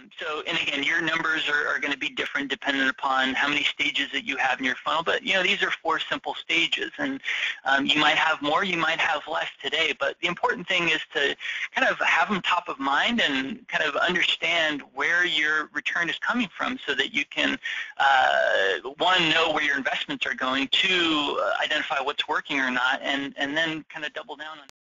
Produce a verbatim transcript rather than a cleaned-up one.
so, and again, your numbers are, are going to be different depending upon how many stages that you have in your funnel. But, you know, these are four simple stages, and um, you might have more, you might have less today. But the important thing is to kind of have them top of mind and kind of understand where your return is coming from, so that you can, uh, one, know where your investments are going, two, uh, identify what's working or not, and, and then kind of double down on